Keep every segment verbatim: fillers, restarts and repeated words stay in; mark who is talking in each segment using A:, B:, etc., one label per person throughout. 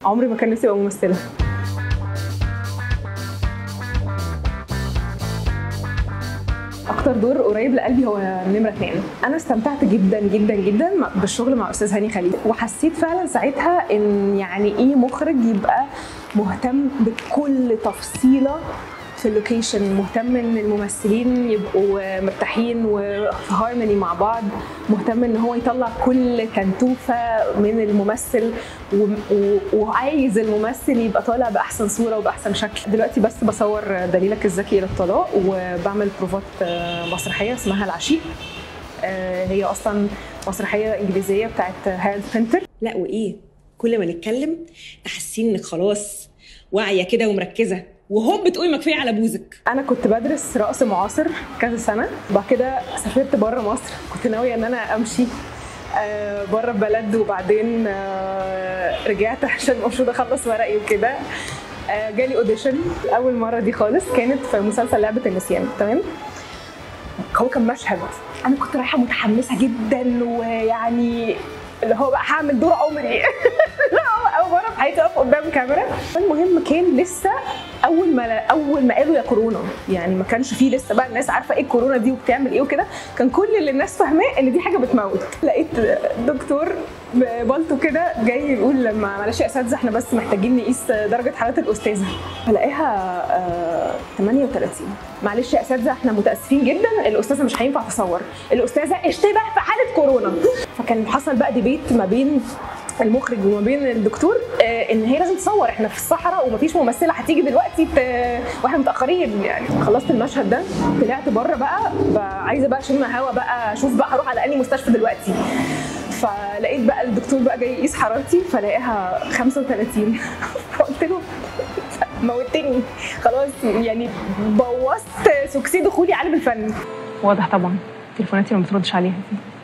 A: عمري ما كان نفسي ابقى ممثله. اكتر دور قريب لقلبي هو نمره اتنين. انا استمتعت جدا جدا جدا بالشغل مع استاذ هاني خليل، وحسيت فعلا ساعتها ان يعني ايه مخرج يبقى مهتم بكل تفصيله في اللوكيشن، مهتم ان الممثلين يبقوا مرتاحين وفي هارموني مع بعض، مهتم ان هو يطلع كل تنتوفه من الممثل، وعايز الممثل يبقى طالع باحسن صوره وباحسن شكل. دلوقتي بس بصور دليلك الذكي الى الطلاق، وبعمل بروفات مسرحيه اسمها العشيق. هي اصلا مسرحيه انجليزيه بتاعت هارولد بينتر.
B: لا وايه، كل ما نتكلم تحسين انك خلاص واعيه كده ومركزه، وهوب بتقولي مكفيه على بوزك.
A: انا كنت بدرس رقص معاصر كذا سنه، وبعد كده سافرت بره مصر. كنت ناويه ان انا امشي بره البلد، وبعدين رجعت عشان المفروض اخلص ورقي وكده. جالي اوديشن اول مره دي خالص، كانت في مسلسل لعبه النسيان. تمام، هو كان مشهد انا كنت رايحه متحمسه جدا، ويعني اللي هو بقى هعمل دور عمري اول مره في حياتي اقف قدام كاميرا. المهم كان لسه اول ما اول ما قالوا يا كورونا، يعني ما كانش فيه لسه بقى الناس عارفه ايه الكورونا دي وبتعمل ايه وكده. كان كل اللي الناس فاهماه ان دي حاجه بتموت. لقيت دكتور ببلطو كده جاي يقول لما معلش يا اساتذه احنا بس محتاجين نقيس درجه حراره الاستاذه، فلاقيها آه ثمانية وثلاثين. معلش يا اساتذه احنا متاسفين جدا، الاستاذه مش هينفع تصور، الاستاذه اشتبه في حاله كورونا. فكان حصل بقى ديبيت ما بين المخرج وما بين الدكتور آه ان هي لازم تصور، احنا في الصحراء ومفيش ممثله هتيجي دلوقتي واحنا متاخرين. يعني خلصت المشهد ده، طلعت بره بقى, بقى عايزه بقى اشم هوا بقى، اشوف بقى هروح على انهي مستشفى دلوقتي. فلقيت بقى الدكتور بقى جاي يقيس حرارتي، فلاقيها خمسة وثلاثين. فقلت له موتني خلاص، يعني بوظت سكسي دخولي عالم الفن. واضح طبعا تليفوناتي ما بتردش عليها.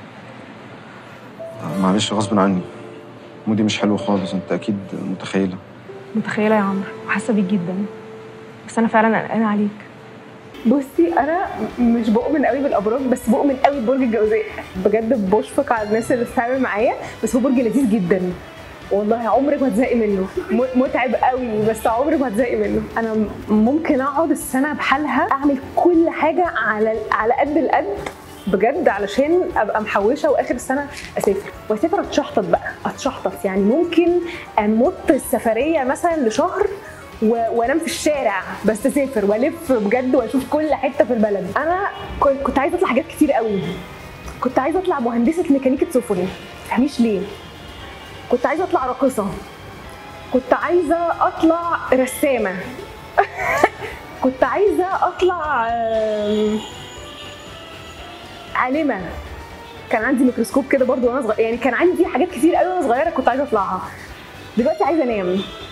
C: معلش غصب عني، مودي مش حلو خالص، انت اكيد متخيله.
A: متخيله يا عمرو، وحاسه بيك جدا، بس انا فعلا قلقانه عليك. بصي انا مش بؤمن قوي بالابراج، بس بؤمن قوي ببرج الجوزاء. بجد بشفق على الناس اللي بتتعامل معايا، بس هو برج لذيذ جدا والله، عمرك ما هتزهقي منه. متعب قوي بس عمرك ما هتزهقي منه. انا ممكن اقعد السنه بحالها اعمل كل حاجه على على قد القد بجد، علشان ابقى محوشه واخر السنه اسافر. واسافر اتشحطط بقى، اتشحطط يعني ممكن امط السفريه مثلا لشهر وانام في الشارع، بس اسافر والف بجد واشوف كل حته في البلد. انا كنت عايزه اطلع حاجات كتير قوي. كنت عايزه اطلع مهندسه ميكانيكا سفن، ما تفهميش ليه. كنت عايزه اطلع راقصه، كنت عايزه اطلع رسامه كنت عايزه اطلع عالمه. كان عندي ميكروسكوب كده برضو وانا صغيره، يعني كان عندي حاجات كتير قوي وانا صغيره كنت عايزه اطلعها. دلوقتي عايزه انام.